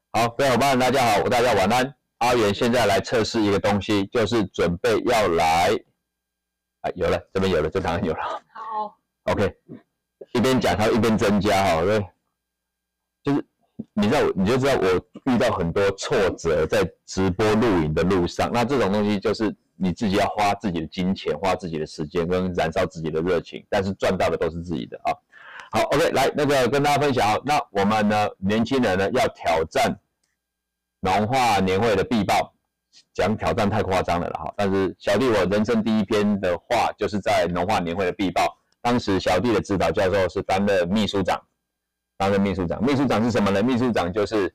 好，各位伙伴，大家好，大家晚安。阿元现在来测试一个东西，就是准备要来，有了，这边有了，这当然有了。 好 ，OK， 一边讲它一边增加哈，对，就是你就知道我遇到很多挫折在直播录影的路上，那这种东西就是你自己要花自己的金钱，花自己的时间跟燃烧自己的热情，但是赚到的都是自己的啊。好 ，OK， 来那个跟大家分享啊，那我们呢年轻人呢要挑战农化年会的必报，讲挑战太夸张了哈。但是小弟我人生第一篇的话，就是在农化年会的必报。当时小弟的指导教授是担任秘书长，秘书长是什么呢？秘书长就是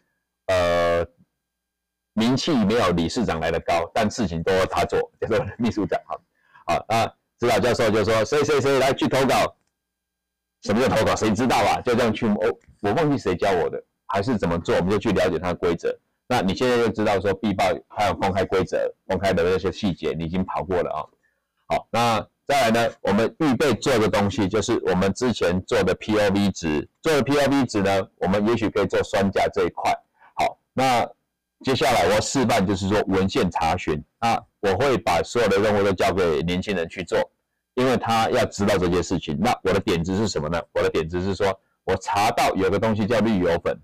名气没有理事长来的高，但事情都是他做，叫做秘书长哈。好，那指导教授就说谁来去投稿，什么叫投稿？谁知道啊？就这样去我忘记谁教我的，还是怎么做，我们就去了解它的规则。那你现在就知道说必报还有公开规则、公开的那些细节，你已经跑过了啊。好，那再来呢，我们预备做的东西就是我们之前做的 POV 值，做的 POV 值呢，我们也许可以做酸价这一块。好，那接下来我要示范就是说文献查询，那我会把所有的任务都交给年轻人去做，因为他要知道这件事情。那我的点子是什么呢？我的点子是说我查到有个东西叫绿油粉，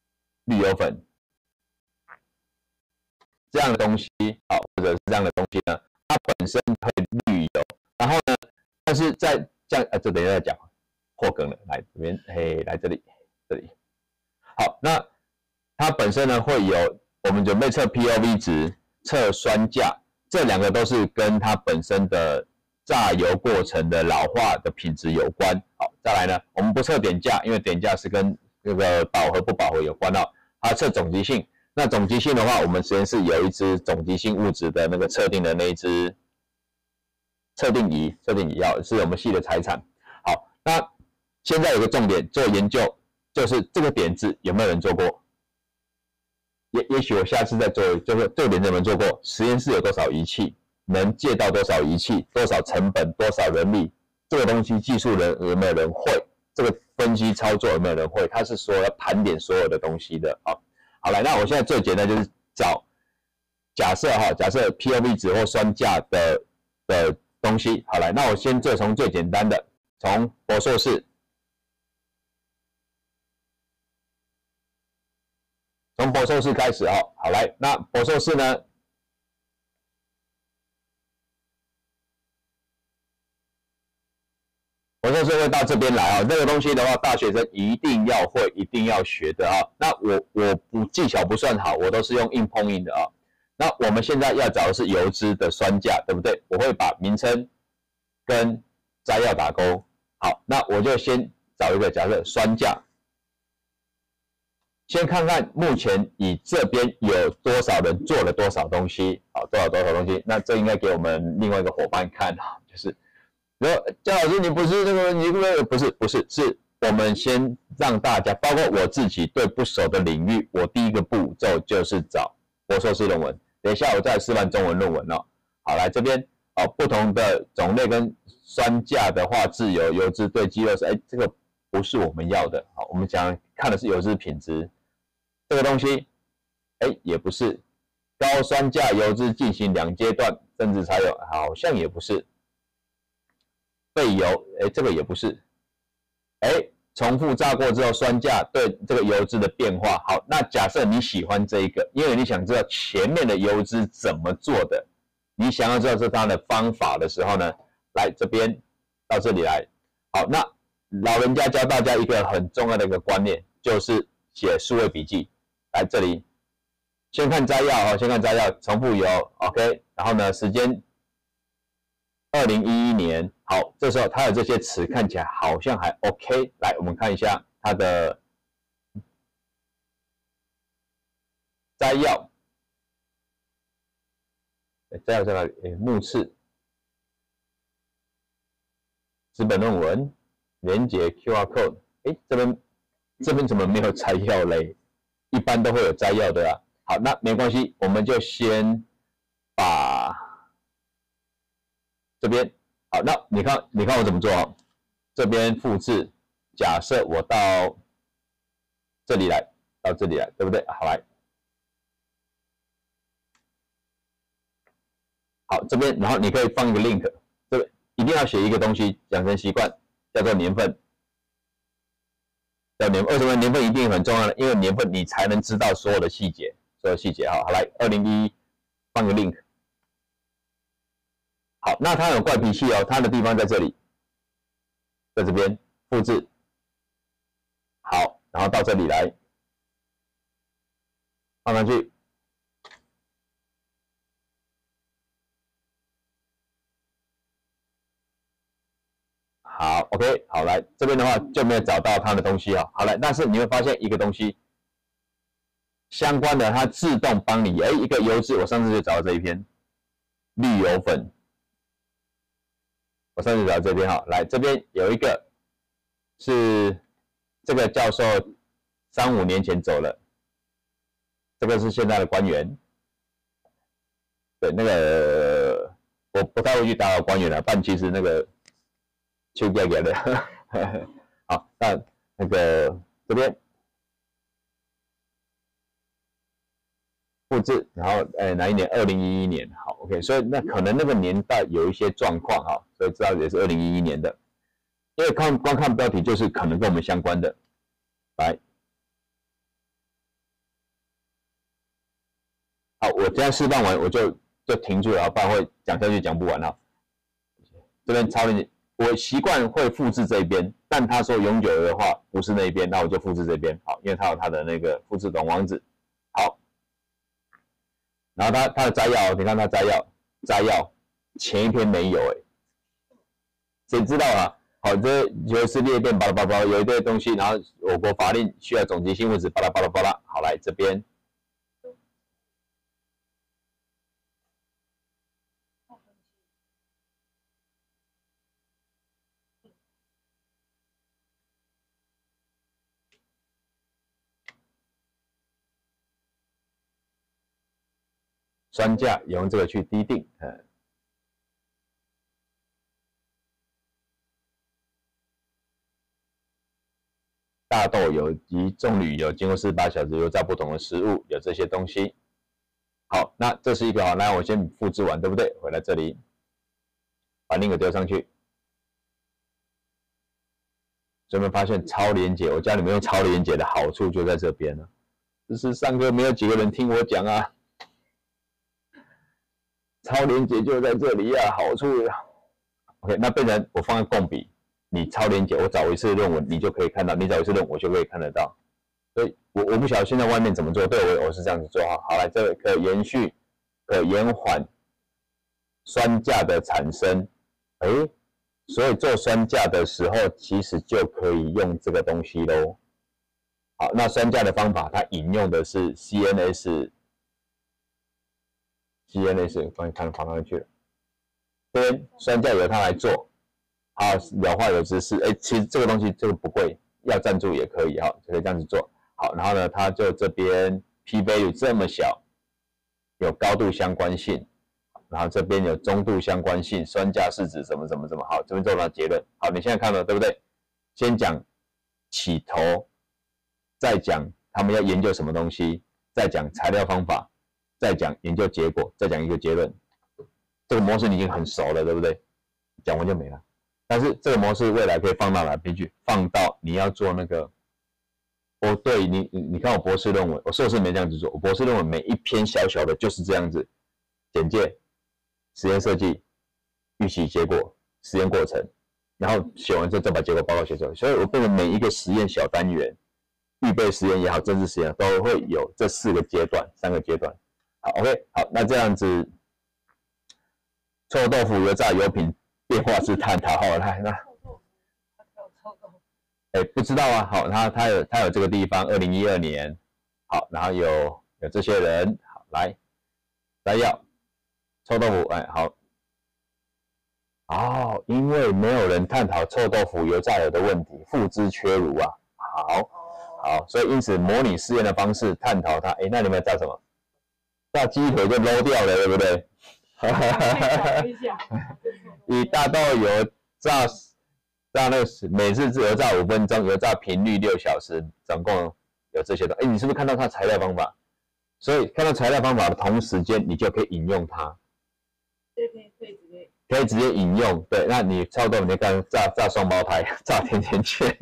这样的东西，好，或者是这样的东西呢，它本身可以滤油，然后呢，但是在这样这等一下再讲，破梗了，来这边，嘿，来这里，好，那它本身呢会有，我们准备测 POV 值、测酸价，这两个都是跟它本身的榨油过程的老化的品质有关。好，再来呢，我们不测点价，因为点价是跟这个饱和不饱和有关哦，它测总极性。那总极性的话，我们实验室有一支总极性物质的那个测定的那一支测定仪是我们系的财产。好，那现在有个重点做研究，就是这个点子有没有人做过？也许我下次再做，就是这个点子有没有做过？实验室有多少仪器？能借到多少仪器？多少成本？多少人力？这个东西技术人有没有人会？这个分析操作有没有人会？它是说要盘点所有的东西的啊。好来，那我现在最简单就是找假设 POV 值或酸价的东西。好来，那我先做从最简单的，从博硕士，开始哦。好来，那博硕士呢？博硕士会到这边来啊，这个东西的话，大学生一定要会，一定要学的啊。那我不技巧不算好，我都是用硬碰硬的啊。那我们现在要找的是油脂的酸价，对不对？我会把名称跟摘要打勾。好，那我就先找一个假设酸价，先看看目前以这边有多少人做了多少东西，好，多少东西。那这应该给我们另外一个伙伴看啊，就是。焦老师，你不是那个，你不是，是我们先让大家，包括我自己对不熟的领域，我第一个步骤就是找博硕士论文。等一下我再示范中文论文哦。好，来这边哦，不同的种类跟酸价的话，自由油脂对肌肉是，这个不是我们要的。好，我们讲看的是油脂品质，这个东西，也不是高酸价油脂进行2阶段甚至才有，好像也不是。备油，这个也不是，重复炸过之后酸价对这个油脂的变化。好，那假设你喜欢这一个，因为你想知道前面的油脂怎么做的，你想要知道这它的方法的时候呢，来这边到这里来。好，那老人家教大家一个很重要的一个观念，就是写数位笔记。来这里，先看摘要先看摘要，重复油 ，OK， 然后呢，时间2011年。好，这时候它的这些词看起来好像还 OK。来，我们看一下它的摘要，摘要在哪里？目次、资本论文、连结 QR code。这边怎么没有摘要嘞？一般都会有摘要的啊。好，那没关系，我们就先把这边。好，那你看我怎么做哦？这边复制，假设我到这里来，对不对？好，来好，这边然后你可以放一个 link， 这个一定要写一个东西，养成习惯，叫做年份。为什么年份一定很重要呢？因为年份你才能知道所有的细节，好，来2011放个 link。好，那它有怪脾气哦，它的地方在这里，在这边复制。好，然后到这里来放上去。好 ，OK， 好，来这边的话就没有找到它的东西哦。好来，但是你会发现一个东西相关的，它自动帮你，一个油脂，我上次就找到这一篇绿油粉，我上次找到这边哈，来这边有一个是这个教授3、5年前走了，这个是现在的官员，对，那个我不太会去打扰官员了，但其实那个。秋给的，好，那个这边复制，然后哪一年？2011年，好 ，OK， 所以那可能那个年代有一些状况哈，所以知道也是2011年的，因为光看标题就是可能跟我们相关的，来，好，我现在示范完我就停住了，不然会讲下去讲不完了，这边抄你。我习惯会复制这边，但他说永久的话不是那边，那我就复制这边，好，因为它有它的那个复制短网址，好，然后它的摘要，你看它摘要前一篇没有谁知道啊？好，这就是裂变巴拉巴拉，有一堆东西，然后我国法令需要总结性物质巴拉巴拉巴拉，好，来这边。酸价也用这个去滴定，大豆有及棕榈油经过48小时油炸不同的食物，有这些东西。好，那这是一个好，那我先复制完，对不对？回来这里，把link丢上去。有没有发现超连结？我教你们用超连结的好处就在这边了。只是上课没有几个人听我讲啊。超连结就在这里呀，好处呀。OK， 那变成我放在共笔，你超连结，我找一次论文，你就可以看到；你找一次论文，我就可以看得到。所以我不晓得现在外面怎么做，对我是这样子做哈。好，来这个可延续、可延缓酸价的产生，所以做酸价的时候，其实就可以用这个东西咯。好，那酸价的方法，它引用的是 CNS， 帮你看放上去了。这边酸价由它来做，好，氧化油脂是，其实这个东西这个不贵，要赞助也可以哈，就可以这样子做。好，然后呢，它就这边 P value 这么小，有高度相关性，然后这边有中度相关性，酸价是指怎么好，这边做到结论。好，你现在看了对不对？先讲起头，再讲他们要研究什么东西，再讲材料方法，再讲研究结果，再讲一个结论。这个模式你已经很熟了，对不对？讲完就没了。但是这个模式未来可以放到哪边去？放到你要做那个，对你看我博士论文，我硕士没这样子做，我博士论文每一篇小小的就是这样子，简介、实验设计、预期结果、实验过程，然后写完之后再把结果报告写出来。所以我变成每一个实验小单元，预备实验也好，政治实验都会有这3个阶段。好 ，OK， 好，那这样子，臭豆腐、油炸油品变化式探讨。好，来那。不知道啊，好，他有这个地方，2012年，好，然后有这些人，好，来，摘要，臭豆腐，好，因为没有人探讨臭豆腐油炸油的问题，付之阙如啊，好，所以因此模拟试验的方式探讨它，那你们炸什么？炸鸡腿就 low 掉了，对不对？以大豆油炸那个每次只油炸5分钟，油炸频率6小时，总共有这些东西。你是不是看到它材料方法？所以看到材料方法的同时间，你就可以引用它。 可以直接引用。对，那你差不多你就干炸双胞胎，炸甜甜圈。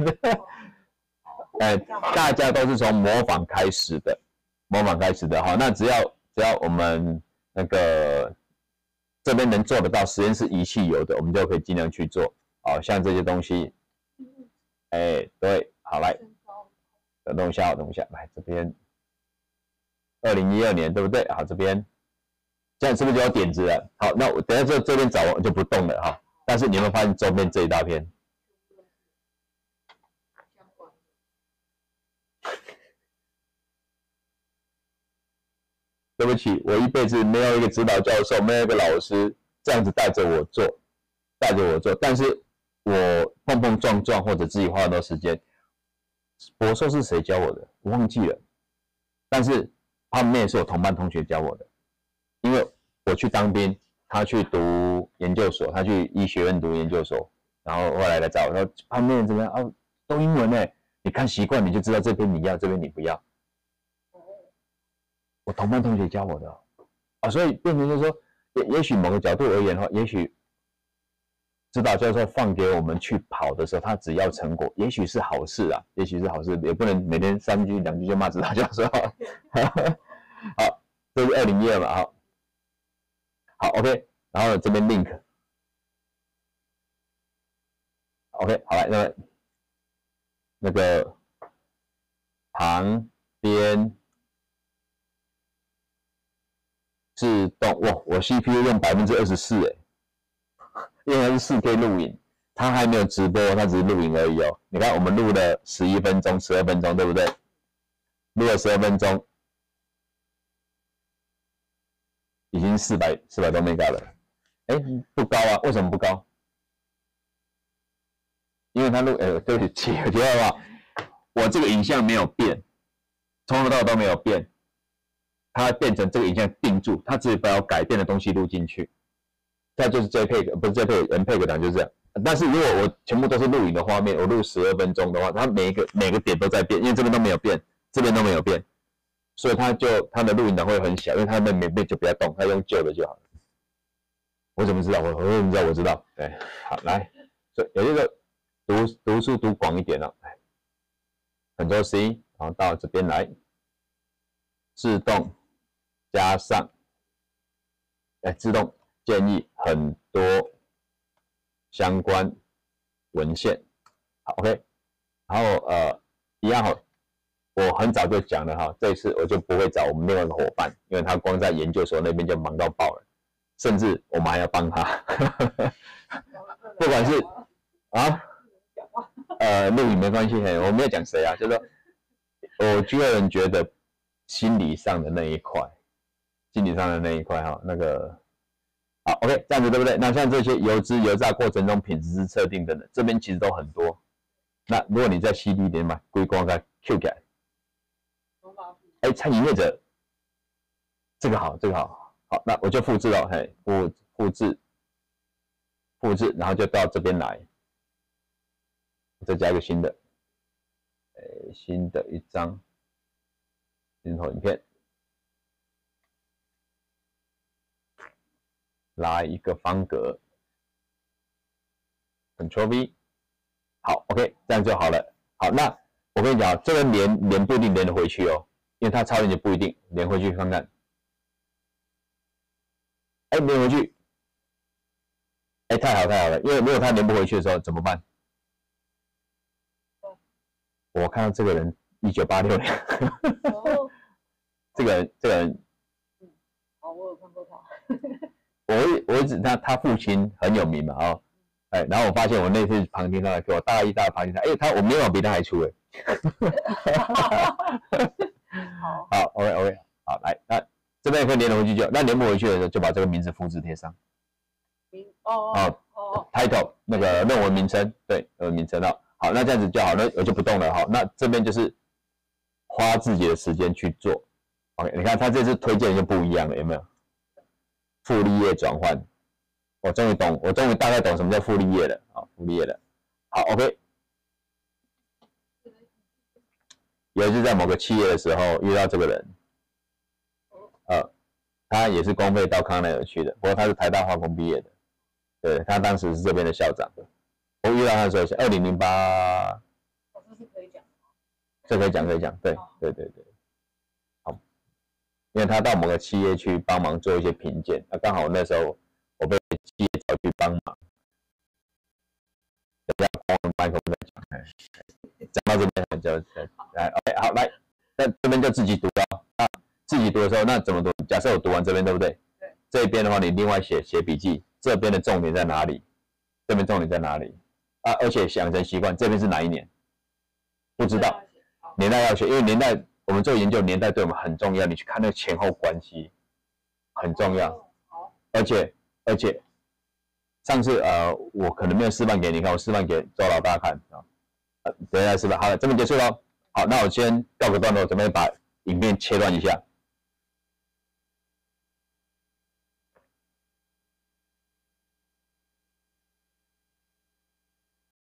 大家都是从模仿开始的，好，那只要我们那个这边能做得到，实验室仪器有的，我们就可以尽量去做。好，像这些东西，对，好来，等一下，来这边，2012年对不对？好，这边这样是不是就有点子了？好，那我等一下这边找完就不动了哈。但是你有没有发现周边这一大片？对不起，我一辈子没有一个指导教授，没有一个老师这样子带着我做，但是我碰碰撞撞或者自己花很多时间。博硕是谁教我的？我忘记了，但是他们也是我同班同学教我的，因为我去当兵，他去读研究所，他去医学院读研究所，然后后来来找我说旁边怎么样啊？都英文呢，你看习惯你就知道这边你要，这边你不要。我同班同学教我的啊，所以变成就是说，也许某个角度而言的话，也许指导教授放给我们去跑的时候，他只要成果，也许是好事啊，也不能每天3句2句就骂指导教授。好，这是2012嘛，好 ，OK， 然后这边 link。OK， 好来，那个旁边自动哇，我 CPU 用24%因为它是4K 录影，它还没有直播，它只是录影而已哦。你看我们录了11分钟、12分钟，对不对？录了12分钟，已经400多 mega 了。不高啊，为什么不高？因为它录，对不起，我觉得吧，我这个影像没有变，从头到尾都没有变，它变成这个影像定住，它只把我改变的东西录进去。再就是 JPEG， 不是 JPEG，MPEG 档就是这样。但是如果我全部都是录影的画面，我录12分钟的话，它每个点都在变，因为这边都没有变，这边都没有变，所以它的录影档会很小，因为它的没变就不要动，它用旧的就好了。我怎么知道？我怎么知道？我知道。对，好来，所以有一个读书读广一点了，Ctrl C， 然后到这边来，自动加上，自动建议很多相关文献。好 ，OK， 然后一样哈，我很早就讲了哈，这一次我就不会找我们另外一个伙伴，因为他光在研究所那边就忙到爆了，甚至我们还要帮他，不管是录影没关系，我没有讲谁啊，就是说，我个人觉得心理上的那一块哈，那个。好 ，OK， 这样子对不对？那像这些油脂油炸过程中品质测定等等，这边其实都很多。那如果你再细腻一点嘛，规光在 Q 改。餐饮业者，这个好，好，那我就复制了，复制，然后就到这边来，再加一个新的，新的一张镜头影片。拉一个方格 ，Ctrl V， 好 ，OK， 这样就好了。好，那我跟你讲，这个连不一定连得回去哦，因为它超连就不一定连回去看看。连回去，太好了，因为如果它连不回去的时候怎么办？我看到这个人1986年，这个人， 我有看过他。 我指他父亲很有名嘛，然后我发现我那次旁听他给我大一大旁听他，我眉毛比他还粗好 ，OK， 好来，那这边可以连回去那连不回去的时候就把这个名字复制贴上。title 那个论文名称，对，名称好，那这样子就好，那我就不动了好，那这边就是花自己的时间去做。OK， 你看他这次推荐就不一样了，有没有？复利页转换，我终于大概懂什么叫复利页了复利页了。好 ，OK。有一次在某个企业的时候遇到这个人， 他也是公费到康奈尔去的，不过他是台大化工毕业的，对，他当时是这边的校长。我遇到他的时候是2008， 这是可以讲， 这可以讲，对，好，因为他到某个企业去帮忙做一些评鉴，刚好那时候我被企业找去帮忙，等一下光麦克风再讲，讲到这边就来 ，OK， 好，来，那这边就自己读了啊，自己读的时候那怎么读？假设我读完这边对不对？ 对。 这边的话你另外写笔记，这边的重点在哪里？这边重点在哪里？啊，而且养成习惯，这边是哪一年？不知道，年代要学，因为年代我们做研究，年代对我们很重要。你去看那个前后关系，很重要。而且上次我可能没有示范给你看，我示范给周老大看啊。等一下示范，好了，这边结束了。好，那我先告个段落，准备把影片切断一下。